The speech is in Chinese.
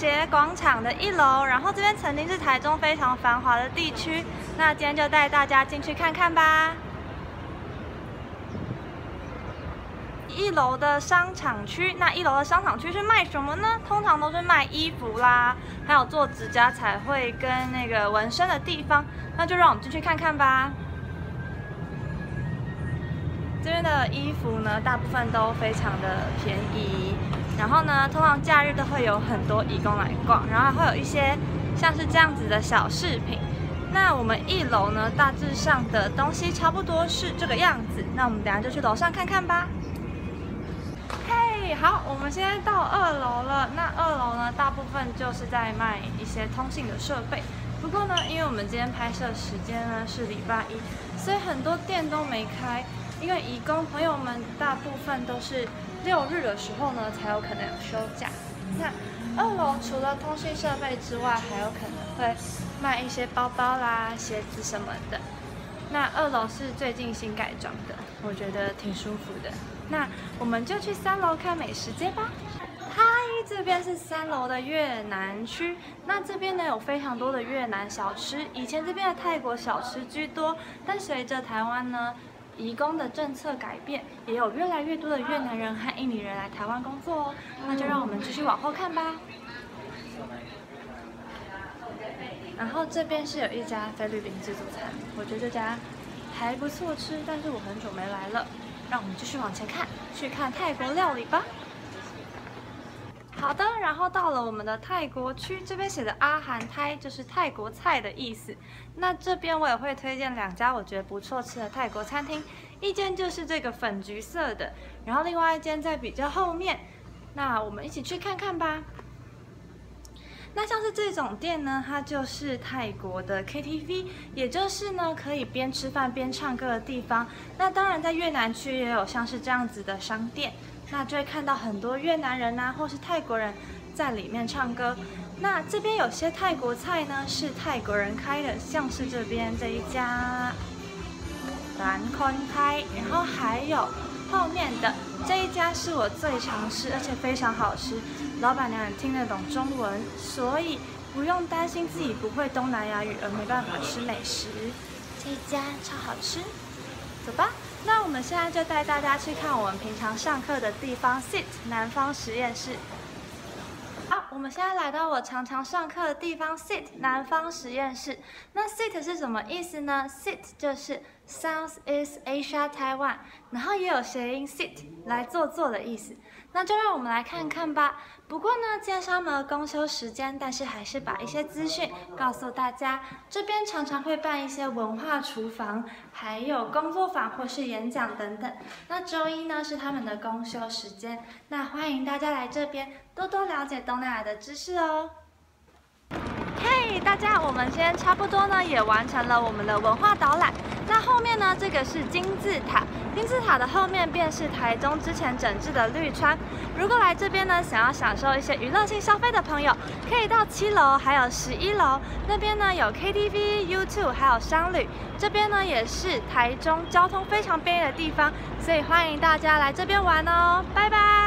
协广场的1楼，然后这边曾经是台中非常繁华的地区。那今天就带大家进去看看吧。1楼的商场区，那1楼的商场区是卖什么呢？通常都是卖衣服啦，还有做指甲彩绘跟那个纹身的地方。那就让我们进去看看吧。这边的衣服呢，大部分都非常的便宜。然后呢，通常假日都会有很多移工来逛，然后还会有一些像是这样子的小饰品。那我们1楼呢，大致上的东西差不多是这个样子。那我们等一下就去楼上看看吧。嘿，好，我们现在到2楼了。那2楼呢，大部分就是在卖一些通信的设备。不过呢，因为我们今天拍摄时间呢是礼拜1，所以很多店都没开。因为移工朋友们大部分都是6日的时候呢，才有可能有休假。那2楼除了通讯设备之外，还有可能会卖一些包包啦、鞋子什么的。那2楼是最近新改装的，我觉得挺舒服的。那我们就去3楼看美食街吧。嗨，这边是3楼的越南区。那这边呢有非常多的越南小吃，以前这边的泰国小吃居多，但随着台湾呢移工的政策改变，也有越来越多的越南人和印尼人来台湾工作哦。那就让我们继续往后看吧。然后这边是有一家菲律宾自助餐，我觉得这家还不错吃，但是我很久没来了。让我们继续往前看，去看泰国料理吧。好的，然后到了我们的泰国区，这边写的阿韩泰就是泰国菜的意思。那这边我也会推荐2家我觉得不错吃的泰国餐厅，一间就是这个粉橘色的，然后另外一间在比较后面。那我们一起去看看吧。那像是这种店呢，它就是泰国的 KTV， 也就是呢可以边吃饭边唱歌的地方。那当然在越南区也有像是这样子的商店。那就会看到很多越南人啊，或是泰国人在里面唱歌。那这边有些泰国菜呢是泰国人开的，像是这边这一家蓝坤开，然后还有后面的这一家是我最常吃，而且非常好吃。老板娘也听得懂中文，所以不用担心自己不会东南亚语而没办法吃美食。这一家超好吃，走吧。那我们现在就带大家去看我们平常上课的地方 SIT 南方实验室。好，我们现在来到我常常上课的地方 SIT 南方实验室。那 SIT 是什么意思呢？ SIT 就是 Southeast Asia Taiwan， 然后也有谐音 sit 来坐的意思。那就让我们来看看吧。不过呢，今天是他们的公休时间，但是还是把一些资讯告诉大家。这边常常会办一些文化厨房，还有工作坊或是演讲等等。那周一呢是他们的公休时间，那欢迎大家来这边多多了解东南亚的知识哦。嘿，大家，我们今天差不多呢也完成了我们的文化导览。那后面呢，这个是金字塔，金字塔的后面便是台中之前整治的绿川。如果来这边呢，想要享受一些娱乐性消费的朋友，可以到7楼还有11楼，那边呢有 KTV、YouTube 还有商旅。这边呢也是台中交通非常便利的地方，所以欢迎大家来这边玩哦，拜拜。